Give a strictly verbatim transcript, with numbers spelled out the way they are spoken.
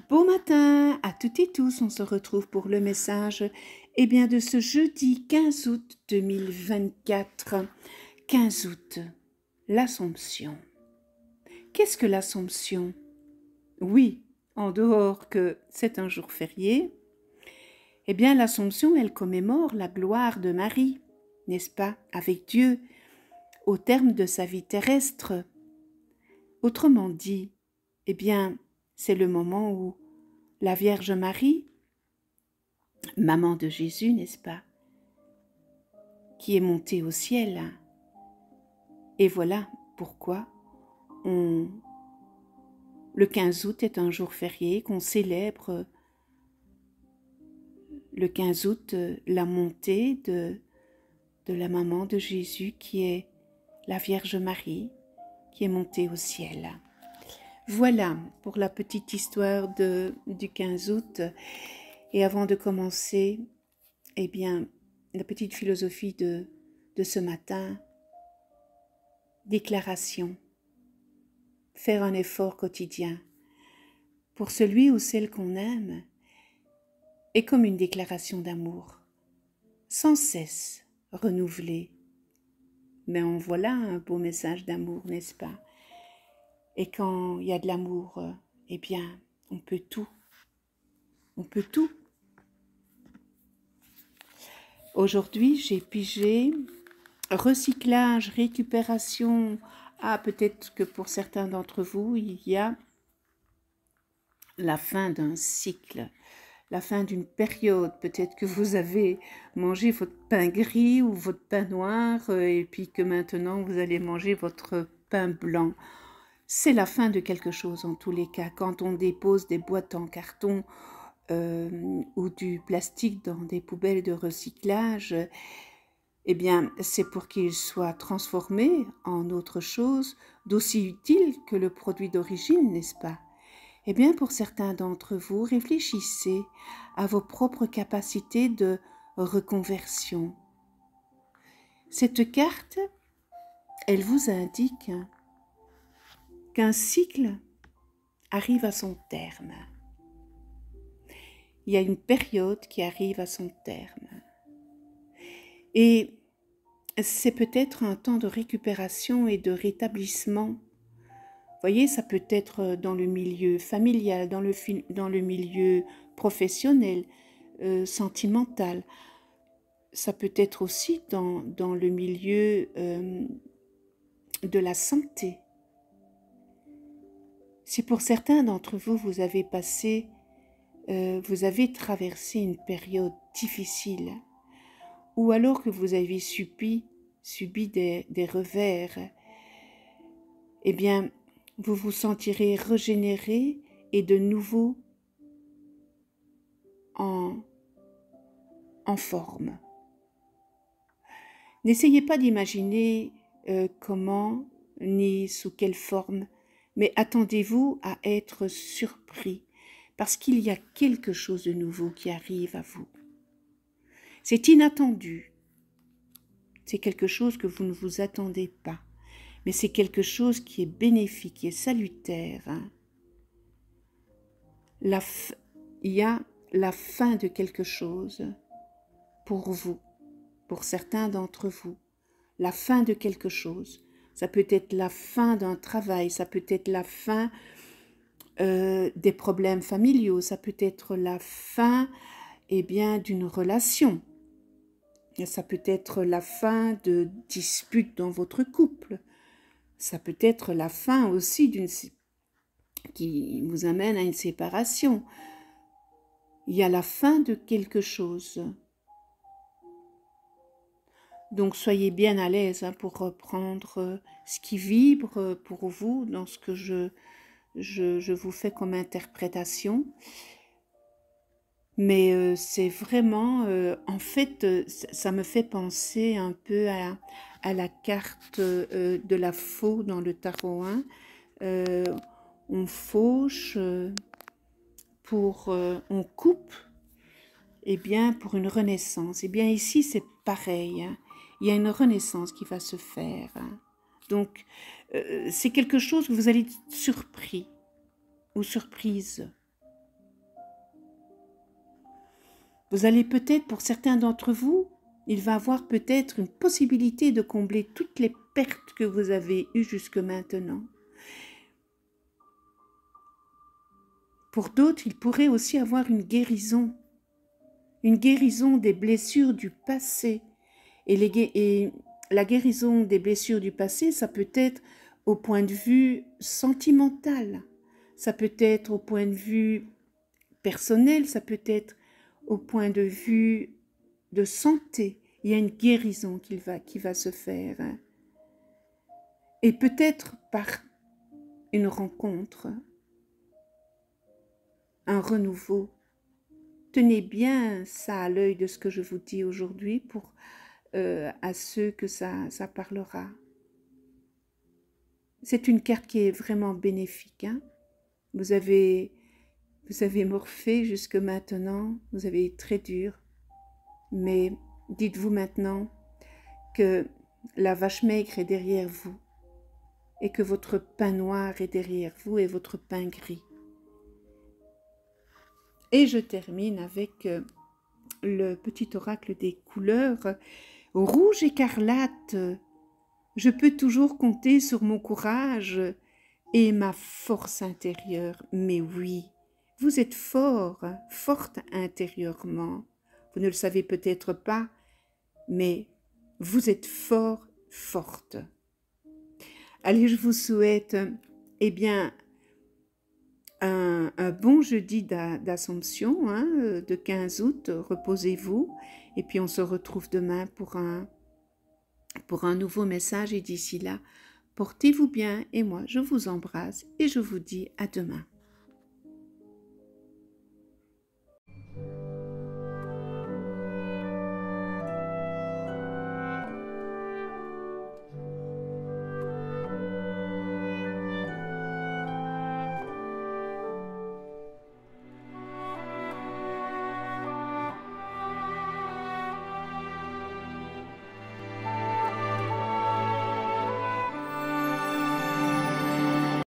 Bon matin à toutes et tous, on se retrouve pour le message eh bien, de ce jeudi quinze août deux mille vingt-quatre. quinze août, l'Assomption. Qu'est-ce que l'Assomption? Oui, en dehors que c'est un jour férié, eh bien l'Assomption, elle commémore la gloire de Marie, n'est-ce pas, avec Dieu, au terme de sa vie terrestre. Autrement dit, eh bien, c'est le moment où la Vierge Marie, maman de Jésus, n'est-ce pas, qui est montée au ciel. Et voilà pourquoi on, le quinze août est un jour férié, qu'on célèbre le quinze août la montée de, de la maman de Jésus qui est la Vierge Marie, qui est montée au ciel. Voilà pour la petite histoire de, du quinze août. Et avant de commencer, eh bien, la petite philosophie de, de ce matin, déclaration, faire un effort quotidien pour celui ou celle qu'on aime est comme une déclaration d'amour, sans cesse renouvelée. Mais en voilà un beau message d'amour, n'est-ce pas? Et quand il y a de l'amour, eh bien, on peut tout. On peut tout. Aujourd'hui, j'ai pigé recyclage, récupération. Ah, peut-être que pour certains d'entre vous, il y a la fin d'un cycle, la fin d'une période. Peut-être que vous avez mangé votre pain gris ou votre pain noir et puis que maintenant vous allez manger votre pain blanc. C'est la fin de quelque chose en tous les cas. Quand on dépose des boîtes en carton euh, ou du plastique dans des poubelles de recyclage, eh bien, c'est pour qu'il soit transformé en autre chose d'aussi utile que le produit d'origine, n'est-ce pas? Eh bien, pour certains d'entre vous, réfléchissez à vos propres capacités de reconversion. Cette carte, elle vous indique qu'un cycle arrive à son terme. Il y a une période qui arrive à son terme. Et c'est peut-être un temps de récupération et de rétablissement. Vous voyez, ça peut être dans le milieu familial, dans le, dans le milieu professionnel, euh, sentimental. Ça peut être aussi dans, dans le milieu euh, de la santé. Si pour certains d'entre vous, vous avez passé, euh, vous avez traversé une période difficile, ou alors que vous avez subi, subi des, des revers, eh bien, vous vous sentirez régénéré et de nouveau en, en forme. N'essayez pas d'imaginer euh, comment ni sous quelle forme, mais attendez-vous à être surpris parce qu'il y a quelque chose de nouveau qui arrive à vous. C'est inattendu. C'est quelque chose que vous ne vous attendez pas, mais c'est quelque chose qui est bénéfique, qui est salutaire. Hein. La f... Il y a la fin de quelque chose pour vous, pour certains d'entre vous. La fin de quelque chose. Ça peut être la fin d'un travail, ça peut être la fin euh, des problèmes familiaux, ça peut être la fin eh bien, d'une relation. Ça peut être la fin de disputes dans votre couple. Ça peut être la fin aussi d'une qui vous amène à une séparation. Il y a la fin de quelque chose. Donc soyez bien à l'aise hein, pour reprendre ce qui vibre pour vous dans ce que je, je, je vous fais comme interprétation. Mais euh, c'est vraiment, euh, en fait, euh, ça me fait penser un peu à, à la carte euh, de la faux dans le tarot. Hein. Euh, on fauche, euh, pour, euh, on coupe, eh bien, pour une renaissance. Eh bien, ici, c'est pareil. Hein. Il y a une renaissance qui va se faire. Hein. Donc, euh, c'est quelque chose que vous allez être surpris ou surprise. Vous allez peut-être, pour certains d'entre vous, il va avoir peut-être une possibilité de combler toutes les pertes que vous avez eues jusque maintenant. Pour d'autres, il pourrait aussi avoir une guérison, une guérison des blessures du passé. Et, les, et la guérison des blessures du passé, ça peut être au point de vue sentimental, ça peut être au point de vue personnel, ça peut être au point de vue de santé. Il y a une guérison qui va, qui va se faire. Et peut-être par une rencontre, un renouveau. Tenez bien ça à l'œil de ce que je vous dis aujourd'hui pour euh, à ceux que ça, ça parlera. C'est une carte qui est vraiment bénéfique. Hein? Vous avez, vous avez morfé jusque maintenant, vous avez été très dur, mais dites-vous maintenant que la vache maigre est derrière vous et que votre pain noir est derrière vous et votre pain gris. Et je termine avec le petit oracle des couleurs. Rouge écarlate, je peux toujours compter sur mon courage et ma force intérieure. Mais oui, vous êtes fort, forte intérieurement. Vous ne le savez peut-être pas, mais vous êtes fort, forte. Allez, je vous souhaite, eh bien, Un, un bon jeudi d'Assomption, hein, de quinze août, reposez-vous, et puis on se retrouve demain pour un, pour un nouveau message, et d'ici là, portez-vous bien, et moi je vous embrasse, et je vous dis à demain.